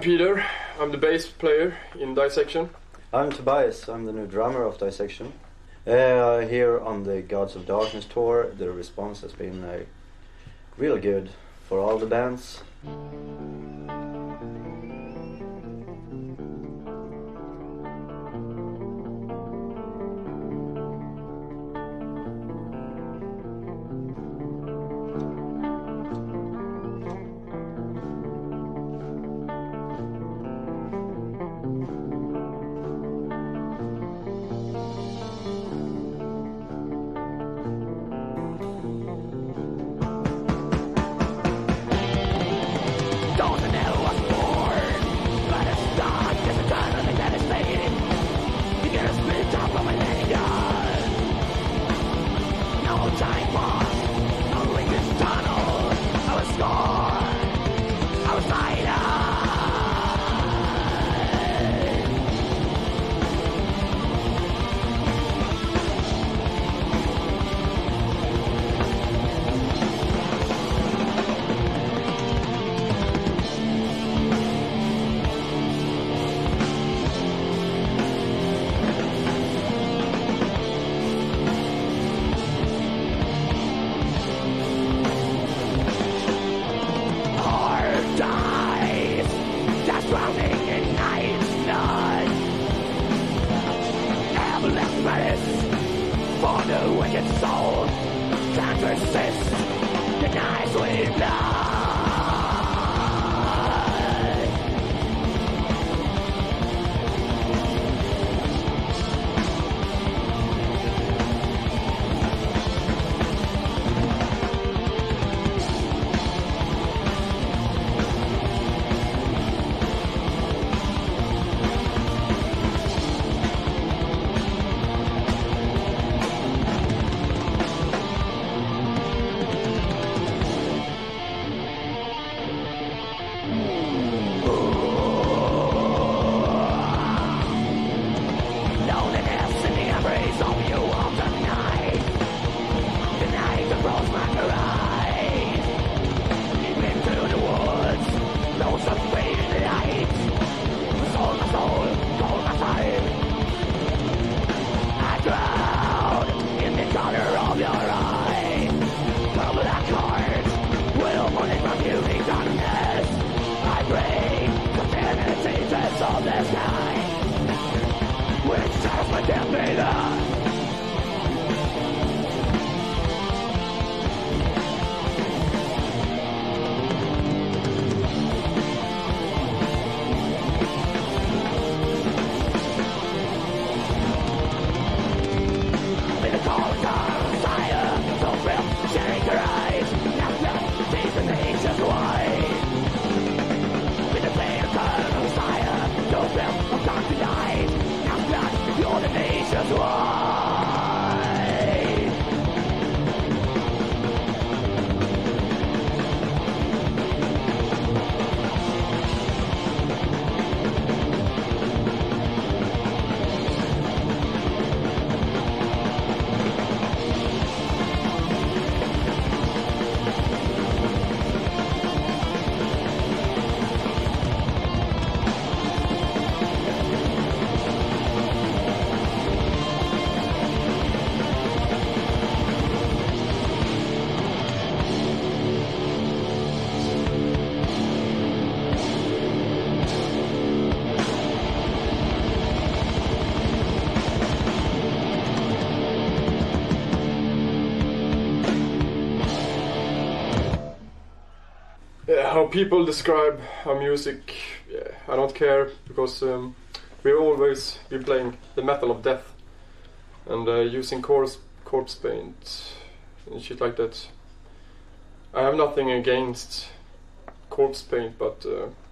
Peter. I'm the bass player in Dissection. I'm Tobias. I'm the new drummer of Dissection. Here on the Gods of Darkness tour, the response has been real good for all the bands. How people describe our music, I don't care, because we've always been playing the metal of death and using corpse paint and shit like that. I have nothing against corpse paint, but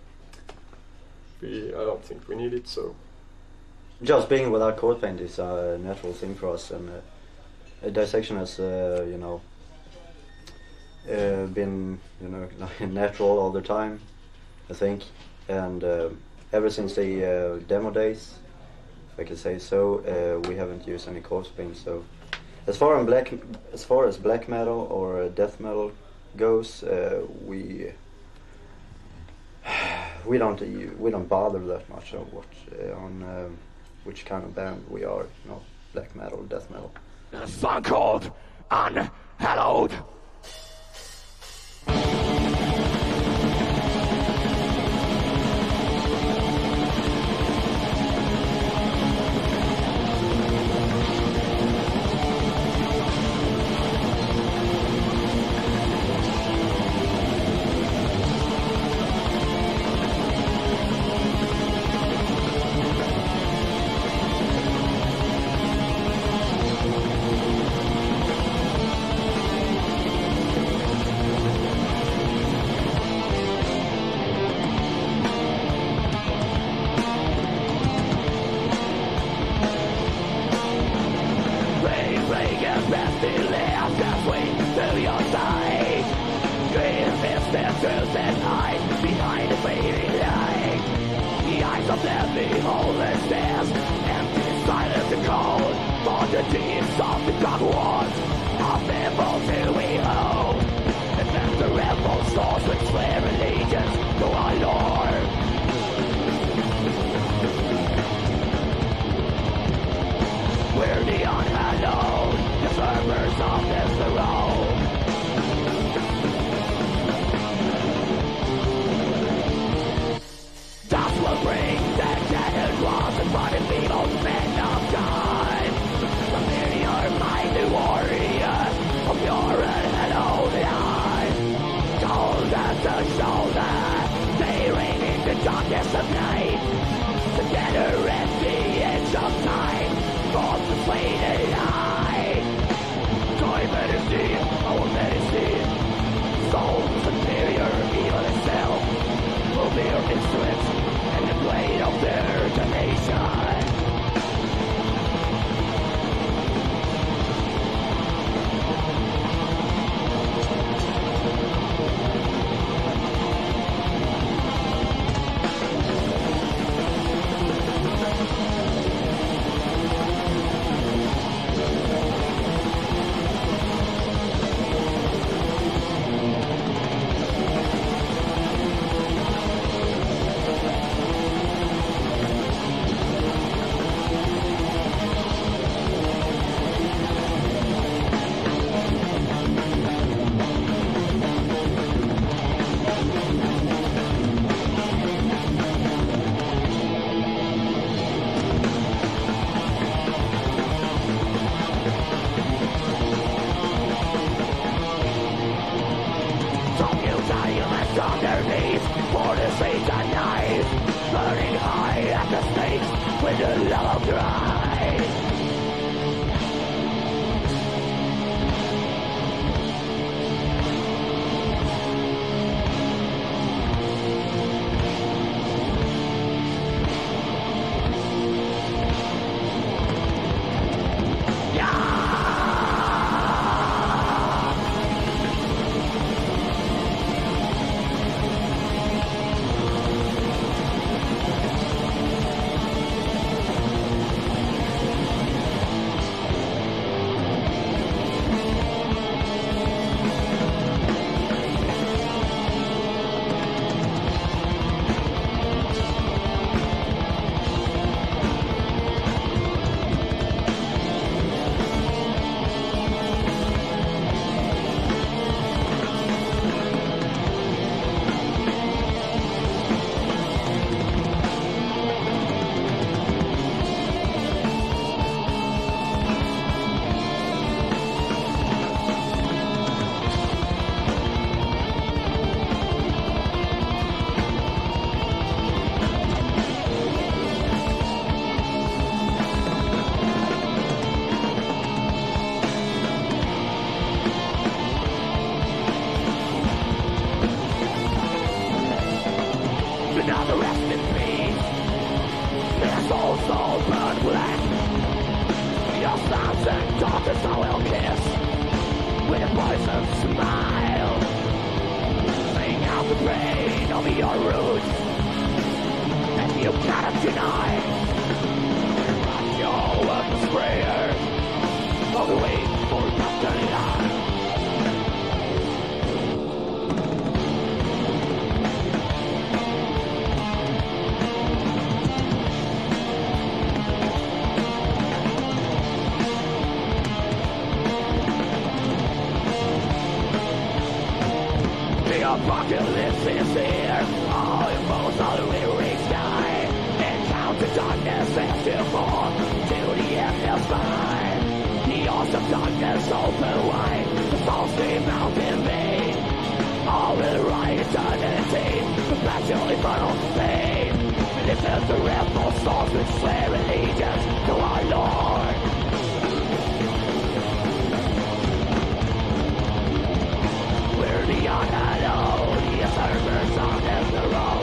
I don't think we need it. So just being without corpse paint is a natural thing for us, and Dissection has been natural all the time, I think, and ever since the demo days, if I can say so, we haven't used any corpse paint. So as far as black metal or death metal goes, we we don't bother that much on which kind of band we are. Black metal, death metal. A song called Unhallowed. to fall to the endless night. The awesome darkness open wide, the falsely mountain vein. All will right eternity, perpetual eternal pain. This is the rebel souls which swear allegiance to our Lord. We're the unhallowed, the servers on the road.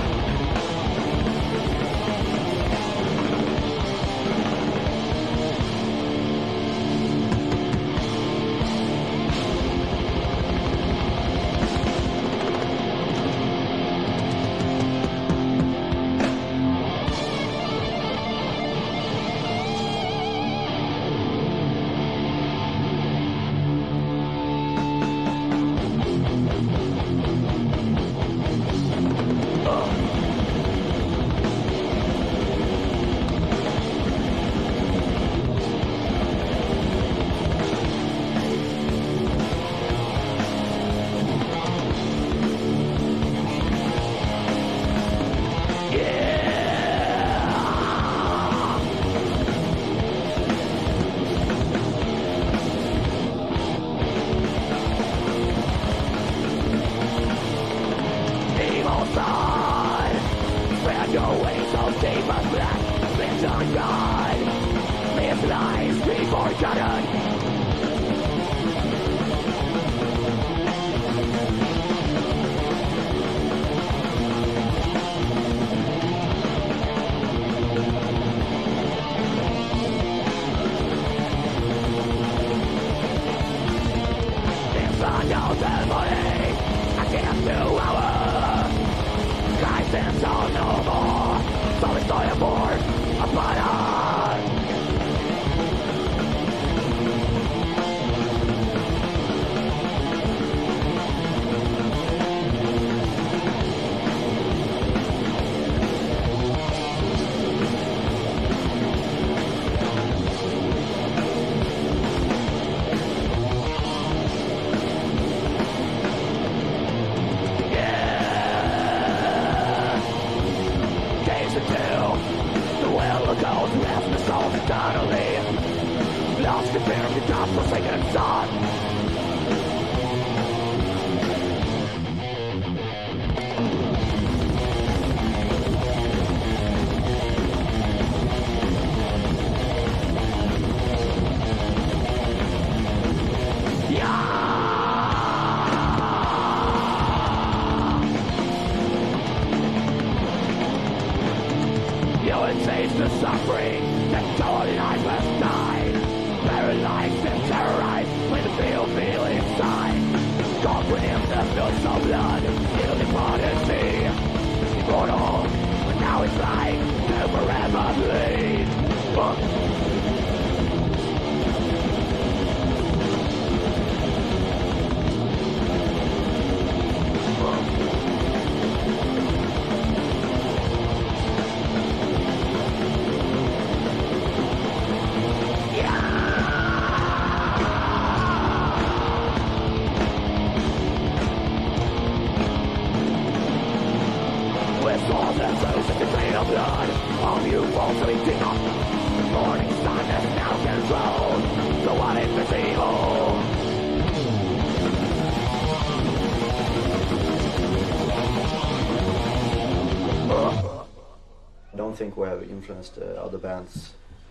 Think we have influenced other bands.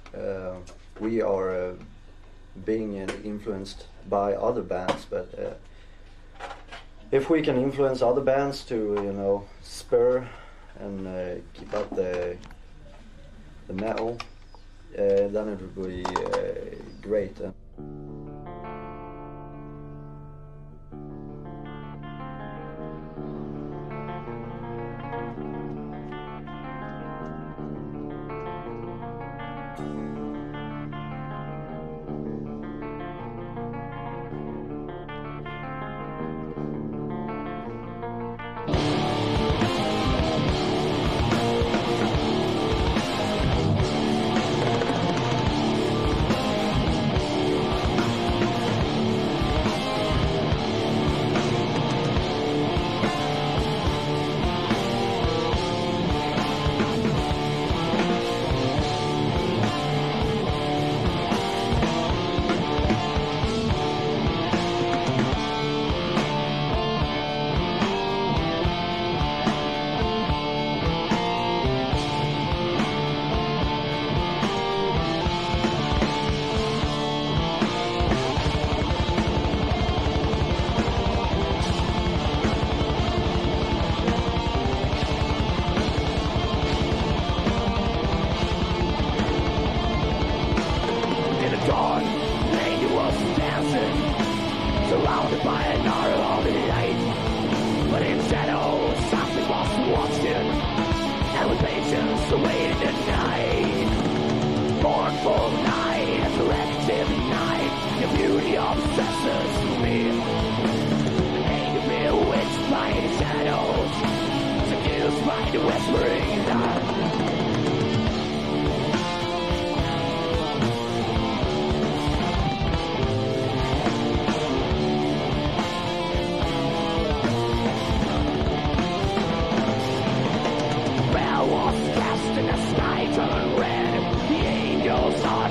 We are being influenced by other bands, but if we can influence other bands to, you know, spur and keep up the metal, then it would be great.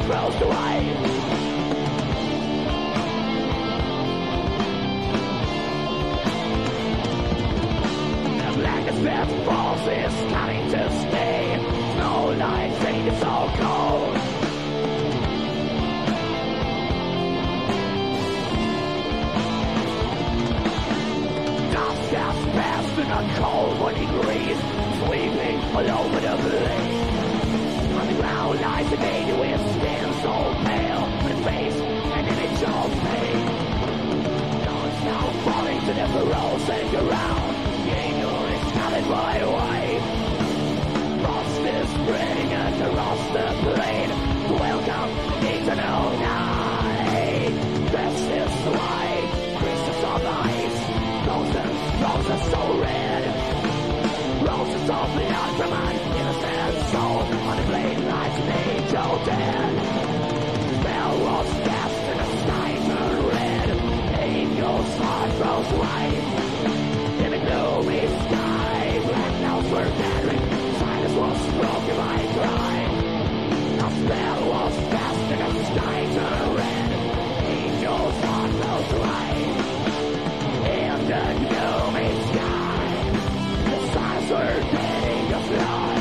throws away. That falls is coming to stay. No light, ain't it so cold? Dust has passed in a cold 1 degrees, sweeping all over the place. On the ground lies a baby with skin so pale, with a face an image of pain. Dawn's now falling to the frozen ground. Coming my way. Frost is spreading across the plain. Welcome, eternal night. This is why crystals of ice, roses so red, roses of blood from an innocent soul. On the blade lies an angel dead. Spell was cast and the sky turned red. Angel's heart rose white in the gloomy sky. Were gathering, silence was broken by a cry. A spell was cast and the sky turned red. Angels heart rose white in the gloomy sky. The signs were getting a flood.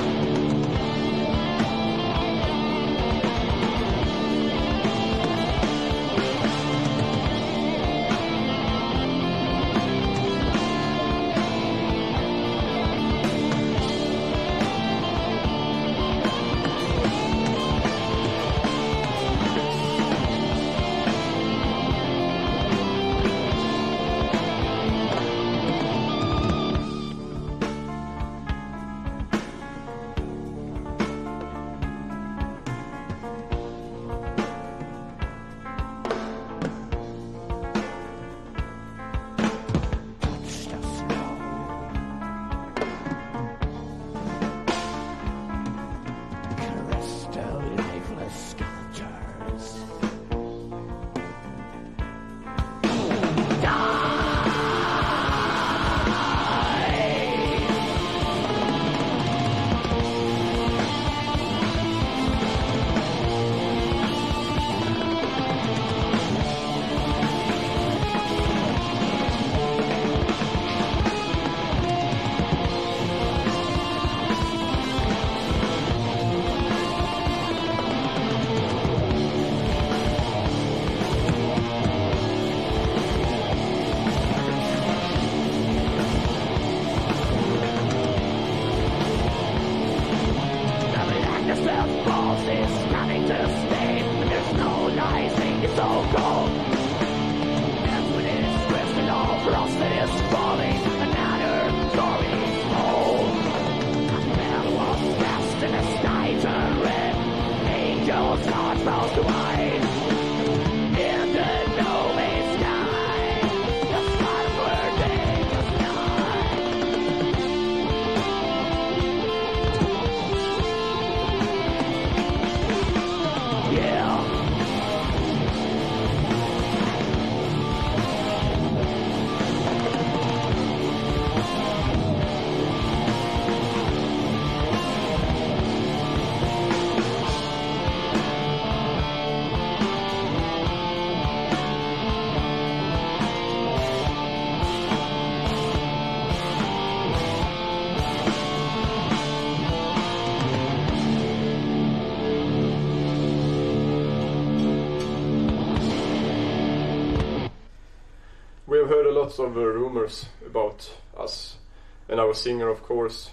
We have heard a lot of rumors about us and our singer, of course.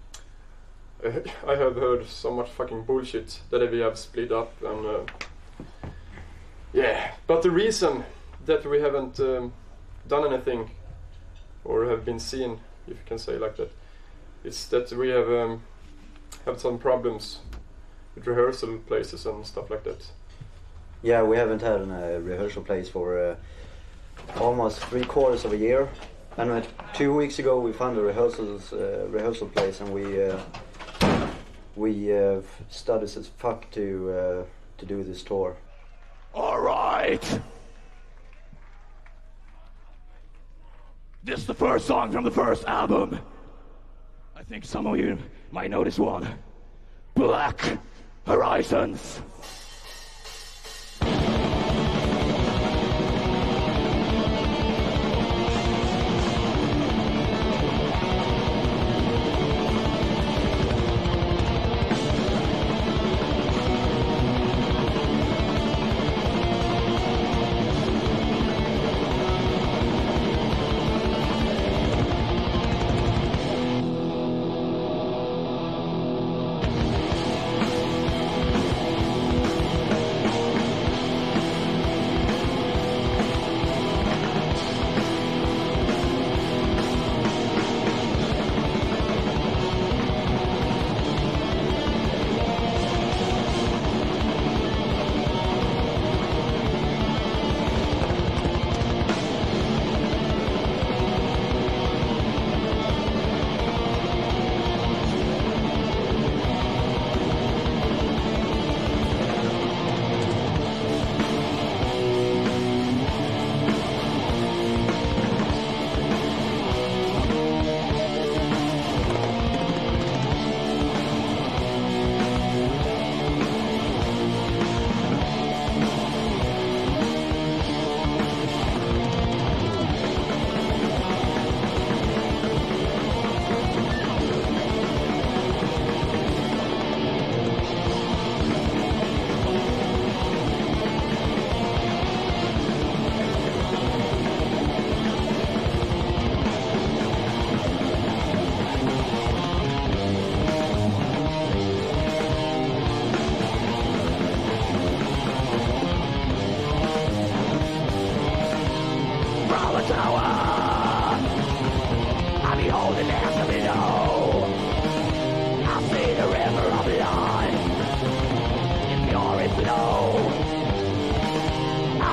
I have heard so much fucking bullshit that we have split up and yeah. But the reason that we haven't done anything or have been seen, if you can say like that, is that we have had some problems with rehearsal places and stuff like that. Yeah, we haven't had a rehearsal place for almost 3/4 of a year, and 2 weeks ago we found a rehearsal place, and we studied as fuck to do this tour. All right. This is the first song from the first album. I think some of you might know this one. Black Horizons.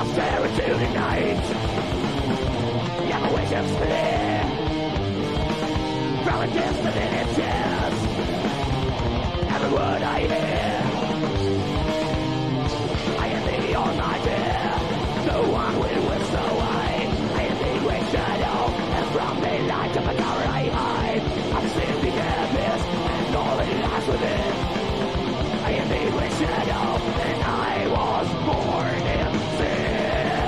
I'll stare into the night. Yeah, my vision's clear. From a distant images, every word I hear. I am the almighty, the one with whistle wide. I am the great shadow, and from the light of the tower I hide. I've seen the abyss, and all that lies within. I am the great shadow, and I was born in sin.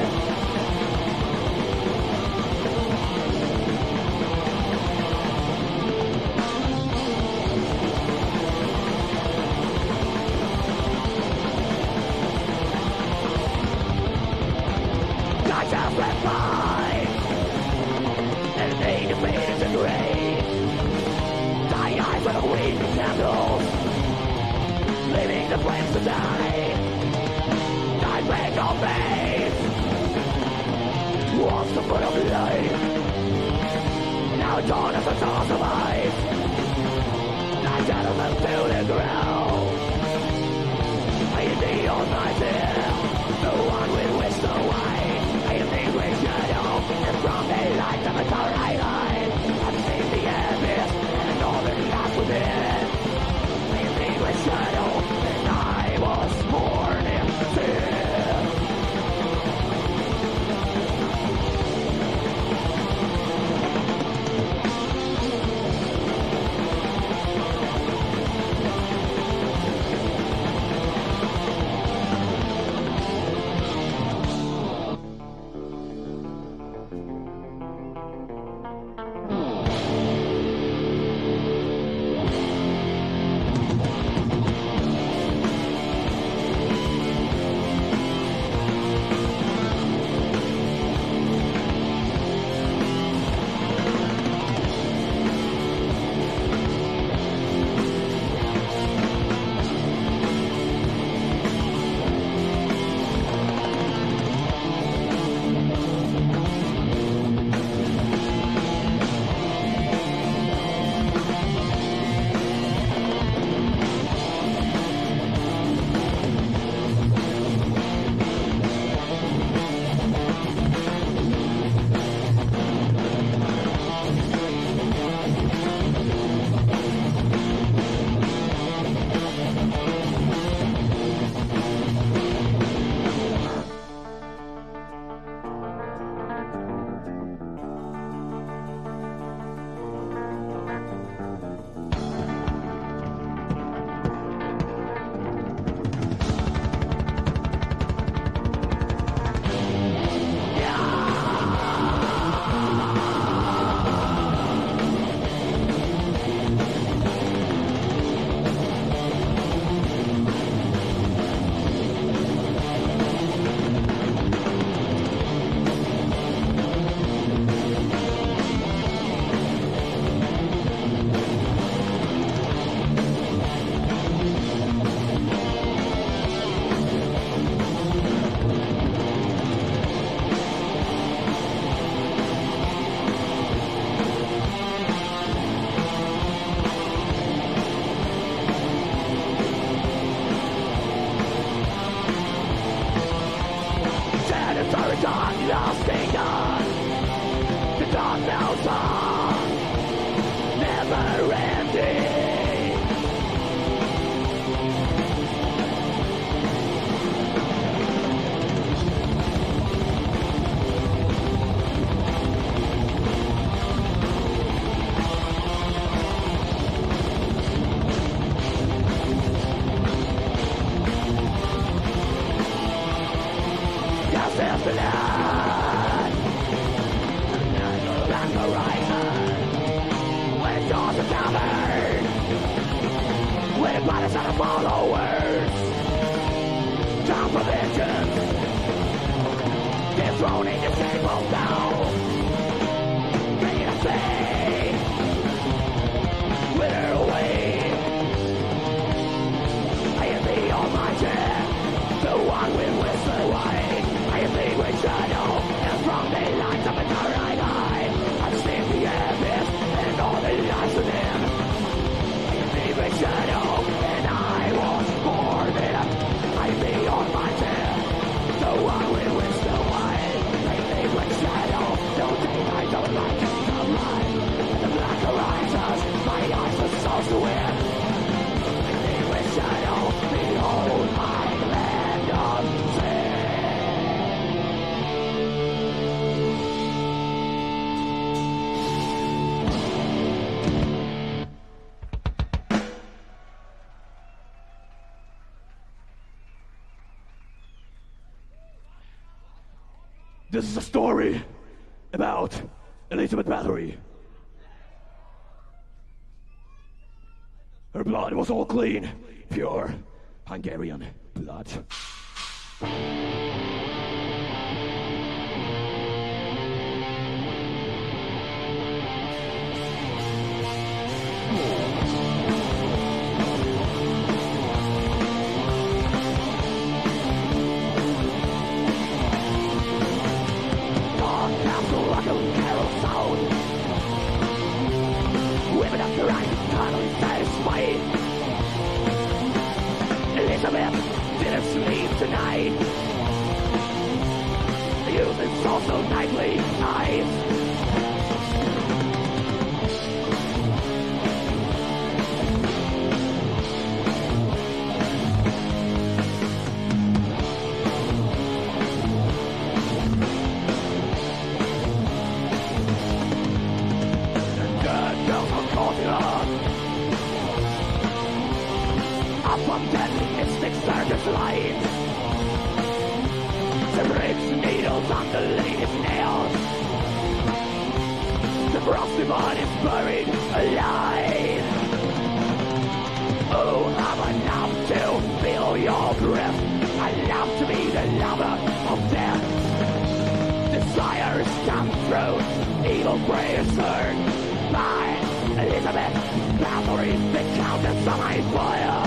I just went by, and they defeated the grave. Dying eyes on a weeping candles, leaving the flames to die. I break no faith, wants the foot of life. Now dawn as the stars of ice, I shadow them to the ground. I am the almighty, the one with wisdom wide. I am the great shadow, and from the light of the tower I hide. I've seen the abyss, and all that lies within. I am the great shadow, and I was born in sin. Shadow, and I was born in. I am the Almighty, the one with wisdom. This is a story about Elizabeth Bathory. Her blood was all clean, pure Hungarian blood. Women of the right, finally satisfied. Elizabeth didn't sleep tonight. Youth is also nightly eyes. From deadly mystic circus lines, the rich needles on the latest nails. The frosty bud is buried alive. Oh, I'm enough to feel your breath. I love to be the lover of death. Desires come through, evil prayers heard by Elizabeth Bathory, the Countess of my fire.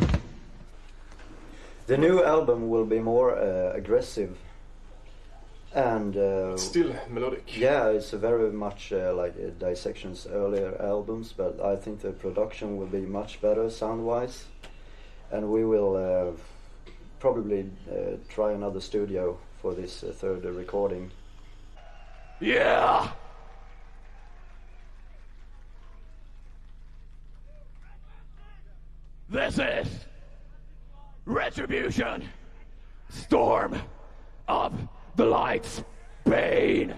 The new album will be more aggressive And still melodic. Yeah, it's very much like Dissection's earlier albums, but I think the production will be much better sound-wise, and we will probably try another studio for this third recording. Yeah! This is Retribution, Storm of the Lights, Bane.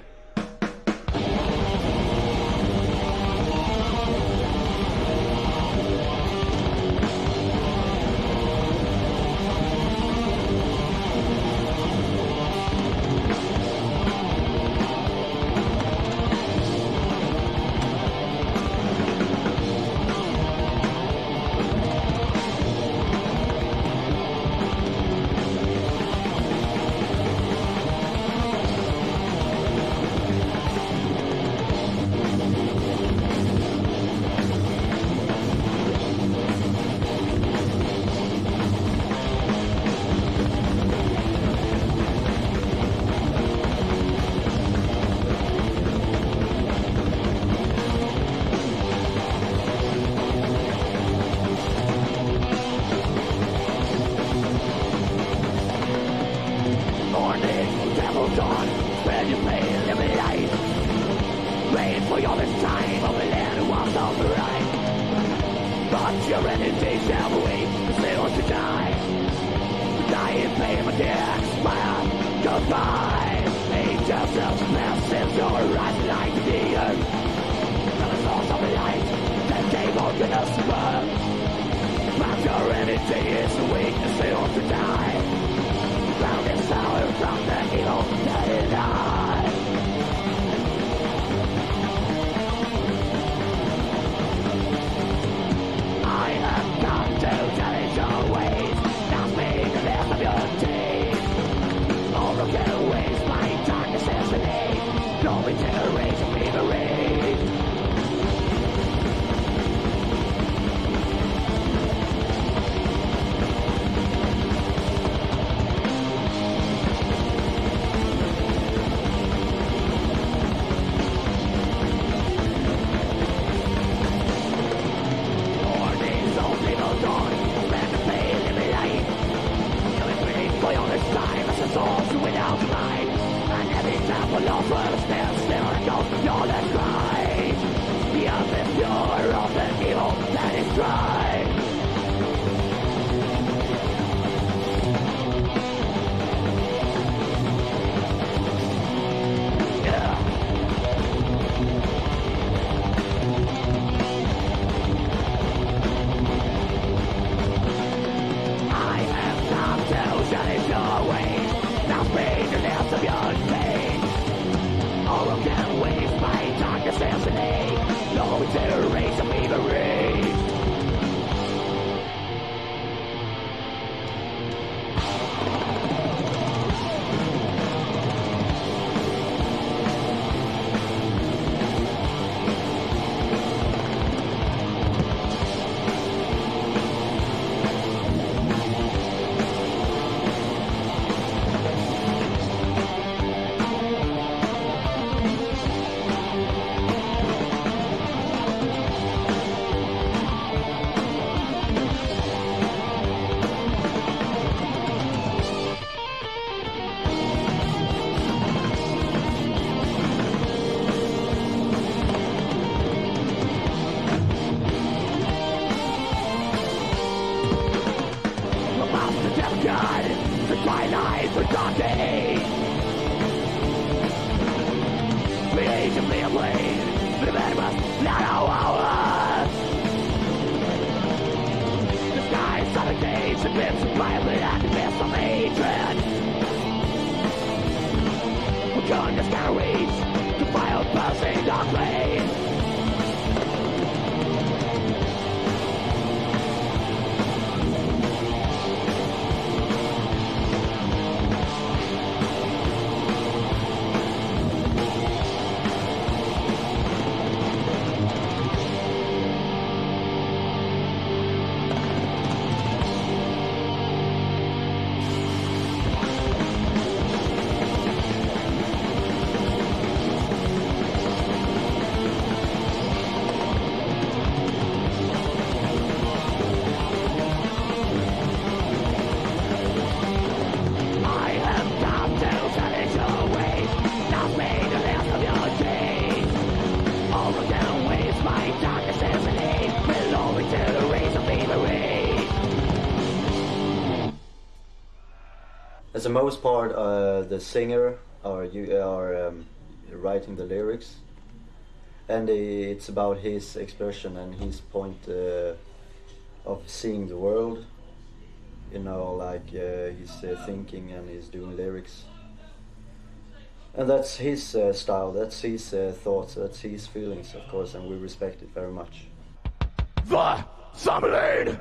the most part, the singer are writing the lyrics, and it's about his expression and his point of seeing the world. You know, like he's thinking and he's doing lyrics, and that's his style, that's his thoughts, that's his feelings, of course, and we respect it very much. The Zombieland!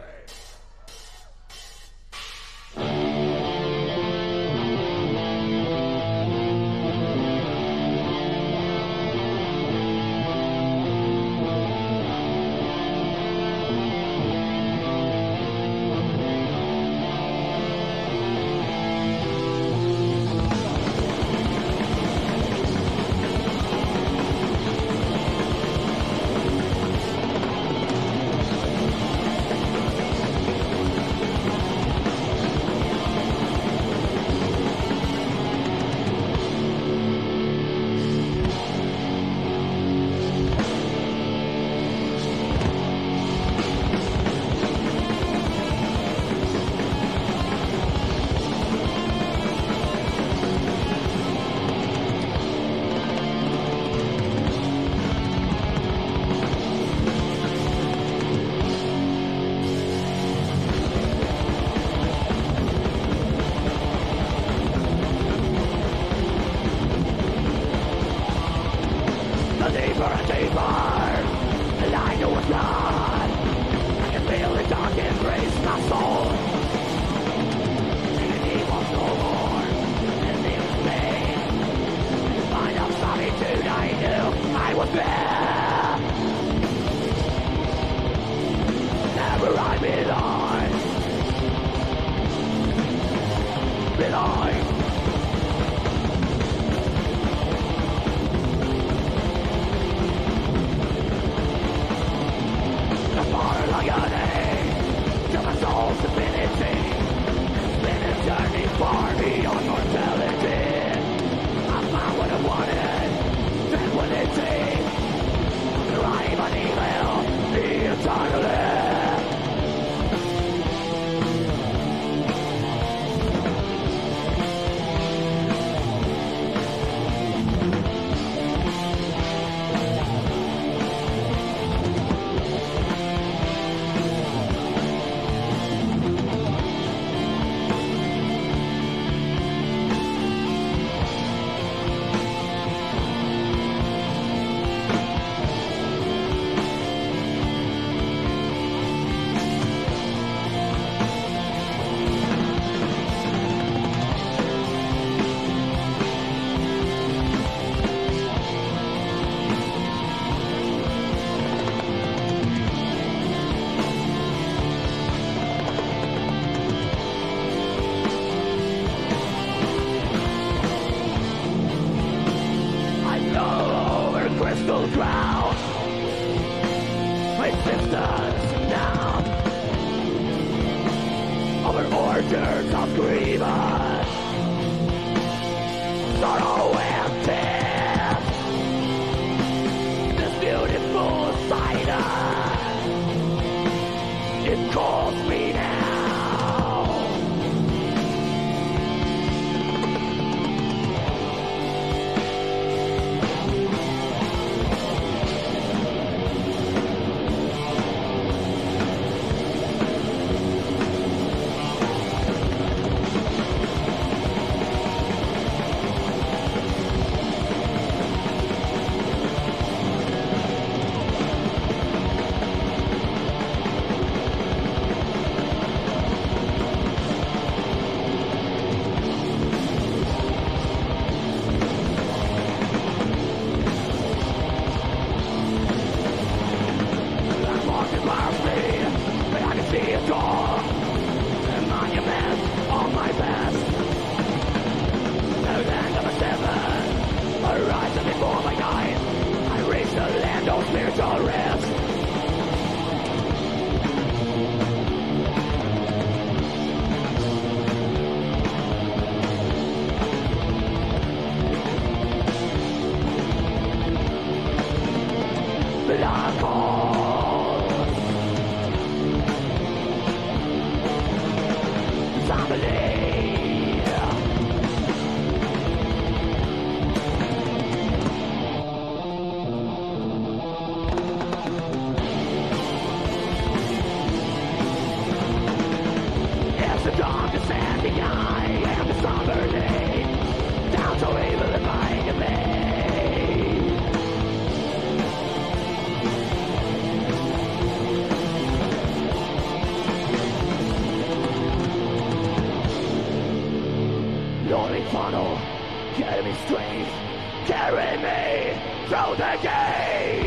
give me strength, carry me through the gate.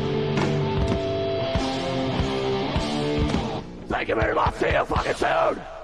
Thank you very much. See you fucking soon.